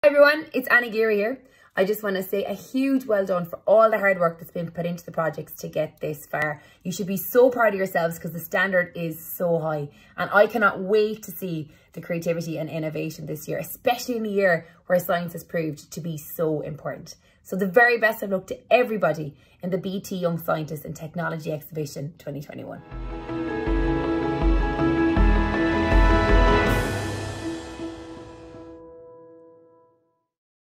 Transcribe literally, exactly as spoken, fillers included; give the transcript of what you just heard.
Hi everyone, it's Geary here. I just want to say a huge well done for all the hard work that's been put into the projects to get this far. You should be so proud of yourselves because the standard is so high. And I cannot wait to see the creativity and innovation this year, especially in a year where science has proved to be so important. So the very best of luck to everybody in the B T Young Scientist and Technology Exhibition twenty twenty-one.